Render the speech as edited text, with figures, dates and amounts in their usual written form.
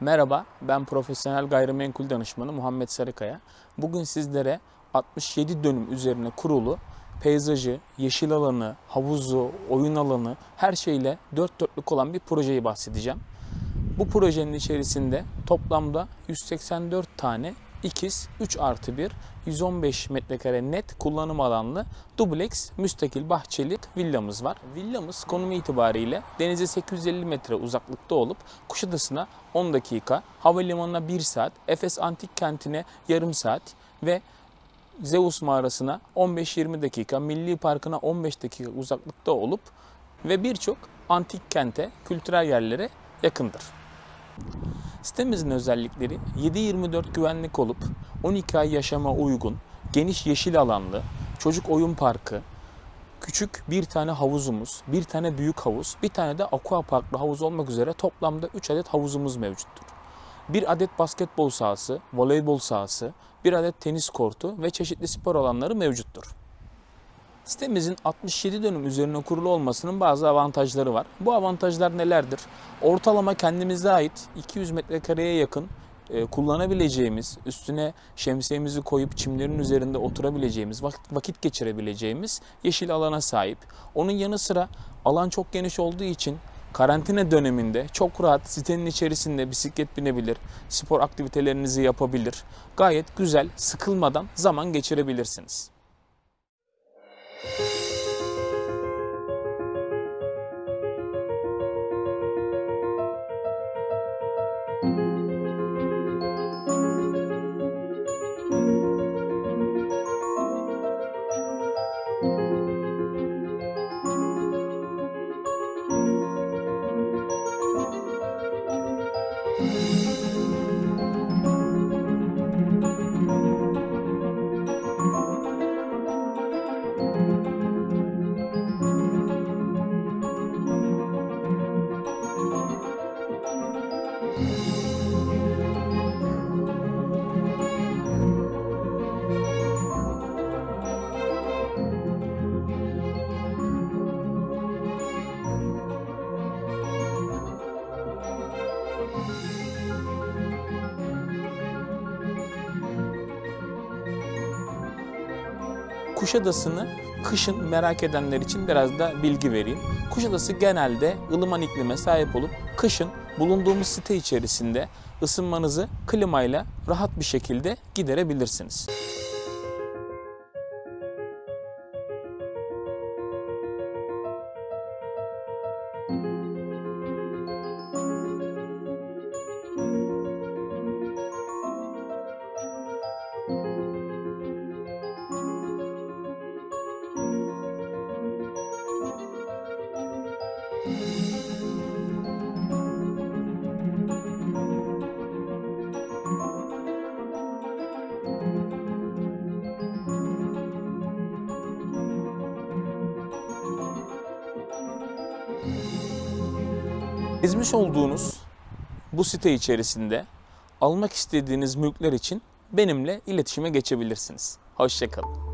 Merhaba, ben profesyonel gayrimenkul danışmanı Muhammed Sarıkaya. Bugün sizlere 67 dönüm üzerine kurulu peyzajı, yeşil alanı, havuzu, oyun alanı her şeyle dört dörtlük olan bir projeyi bahsedeceğim. Bu projenin içerisinde toplamda 184 tane ikiz 3+1 115 metrekare net kullanım alanlı dubleks müstakil bahçeli villamız var. Villamız konumu itibariyle denize 850 metre uzaklıkta olup Kuşadası'na 10 dakika, havalimanına 1 saat, Efes Antik Kenti'ne yarım saat ve Zeus mağarasına 15-20 dakika, Milli Parkı'na 15 dakika uzaklıkta olup ve birçok antik kente, kültürel yerlere yakındır. Sitemizin özellikleri 7/24 güvenlik olup 12 ay yaşama uygun, geniş yeşil alanlı, çocuk oyun parkı, küçük bir tane havuzumuz, bir tane büyük havuz, bir tane de aqua parklı havuz olmak üzere toplamda 3 adet havuzumuz mevcuttur. Bir adet basketbol sahası, voleybol sahası, bir adet tenis kortu ve çeşitli spor alanları mevcuttur. Sitemizin 67 dönüm üzerine kurulu olmasının bazı avantajları var. Bu avantajlar nelerdir? Ortalama kendimize ait 200 metrekareye yakın kullanabileceğimiz, üstüne şemsiyemizi koyup çimlerin üzerinde oturabileceğimiz, vakit geçirebileceğimiz yeşil alana sahip. Onun yanı sıra alan çok geniş olduğu için karantina döneminde çok rahat sitenin içerisinde bisiklet binebilir, spor aktivitelerinizi yapabilir. Gayet güzel, sıkılmadan zaman geçirebilirsiniz. Kuşadası'nı kışın merak edenler için biraz da bilgi vereyim. Kuşadası genelde ılıman iklime sahip olup kışın bulunduğumuz site içerisinde ısınmanızı klimayla rahat bir şekilde giderebilirsiniz. Gezmiş olduğunuz bu site içerisinde almak istediğiniz mülkler için benimle iletişime geçebilirsiniz. Hoşça kalın.